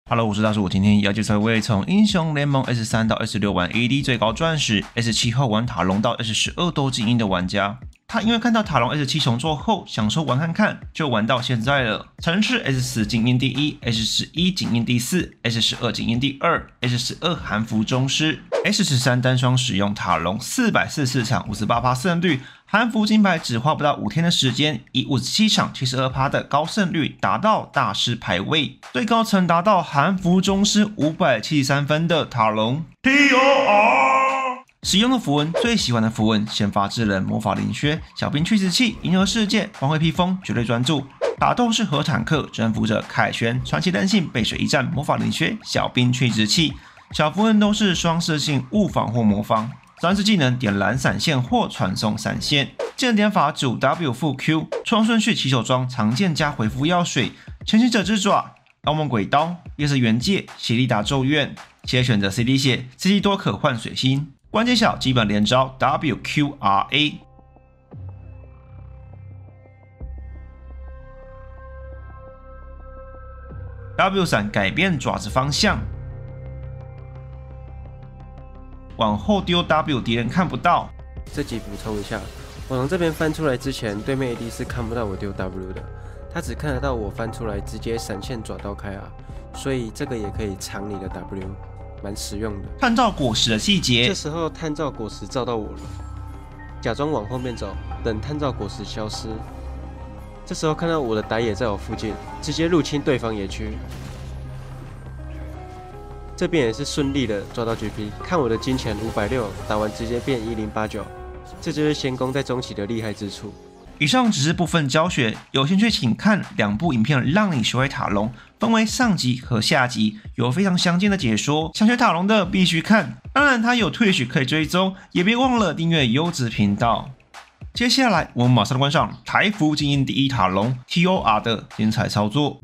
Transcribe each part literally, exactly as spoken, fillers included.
Hello， 我是大叔，我今天要介绍一位从英雄联盟 S 三 到 S 六 玩 A D 最高钻石 ，S 七 后玩塔隆到 S 十二都精英的玩家。他因为看到塔隆 S 七 重做后，想说玩看看，就玩到现在了。曾是 S 四 精英第一 ，S 十一 精英第四 ，S 十二 精英第二 ，S 十二 韩服宗师 ，S 十三 单双使用塔隆四百四十四场 百分之五十八 胜率。韩服金牌只花不到五天的时间，以五十七场 百分之七十二 的高胜率达到大师排位，最高曾达到韩服宗师五百七十三分的塔隆 T O R。使用的符文，最喜欢的符文：先发制人、魔法灵靴、小兵去死器、银河世界、光辉披风、绝对专注。打斗是和坦克征服者凯旋、传奇韧性、背水一战、魔法灵靴、小兵去死器。小符文都是双射性物防或魔方。三次技能点燃闪现或传送闪现。技能点法主 W 负 Q， 创顺序起手装常见加回复药水。前行者之爪、妖梦鬼刀、夜色原界、邪力达咒怨。现在选择 C D 血 ，C D 多可换水星。关键小基本连招 W Q R A。W 闪改变爪子方向，往后丢 W， 敌人看不到。 这集补充一下，我从这边翻出来之前，对面 A D 是看不到我丢 W 的，他只看得到我翻出来直接闪现爪刀开啊，所以这个也可以藏你的 W， 蛮实用的。 探照果实的细节， 这时候探照果实照到我了，假装往后面走，等探照果实消失。这时候看到我的打野在我附近，直接入侵对方野区。这边也是顺利的抓到 G P， 看我的金钱五百六，打完直接变一零八九，这就是仙宫在中期的厉害之处。 以上只是部分教学，有兴趣请看两部影片，让你学会塔隆，分为上集和下集，有非常详尽的解说。想学塔隆的必须看，当然它有 Twitch 可以追踪，也别忘了订阅优质频道。接下来我们马上关上台服精英第一塔隆 T O R 的精彩操作。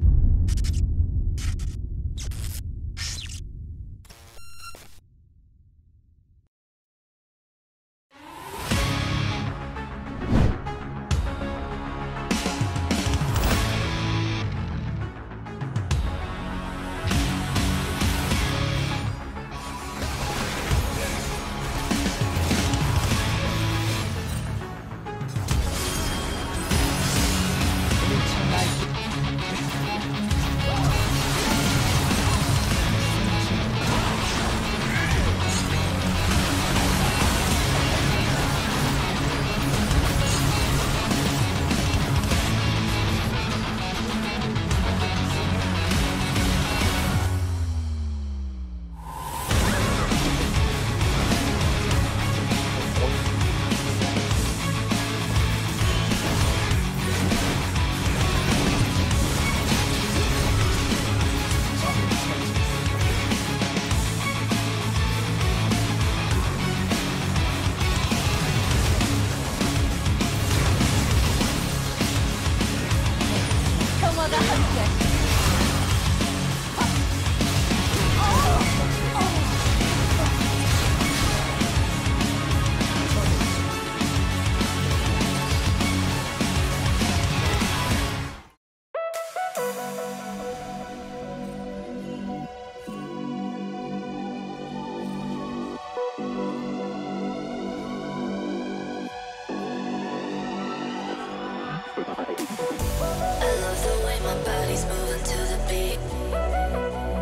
I love the way my body's moving to the beat.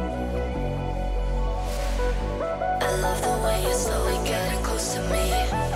I love the way you're slowly getting close to me.